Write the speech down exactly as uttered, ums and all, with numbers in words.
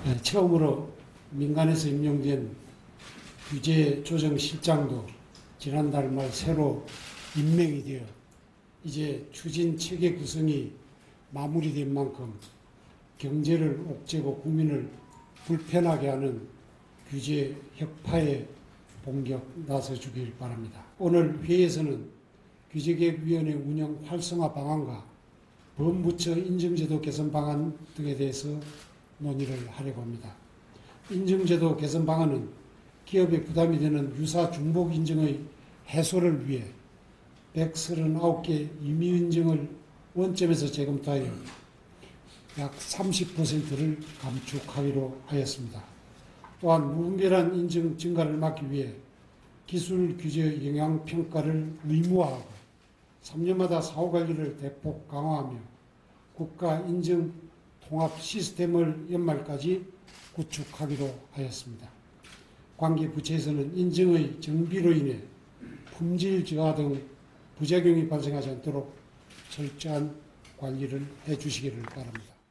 네, 처음으로 민간에서 임용된 규제조정실장도 지난달 말 새로 임명이 되어 이제 추진 체계 구성이 마무리된 만큼 경제를 옥죄고 국민을 불편하게 하는 규제 혁파에 본격 나서주길 바랍니다. 오늘 회의에서는 규제개혁위원회 운영 활성화 방안과 범부처 인증제도 개선 방안 등에 대해서 논의를 하려고 합니다. 인증제도 개선 방안은 기업에 부담이 되는 유사 중복 인증의 해소를 위해 백삼십구 개 임의인증을 원점에서 재검토하여 약 삼십 퍼센트를 감축하기로 하였습니다. 또한 무분별한 인증 증가를 막기 위해 기술 규제 영향 평가를 의무화하고 삼 년마다 사후관리를 대폭 강화하며 국가 인증 통합 시스템을 연말까지 구축하기로 하였습니다. 관계 부처에서는 인증의 정비로 인해 품질 저하 등 부작용이 발생하지 않도록 철저한 관리를 해 주시기를 바랍니다.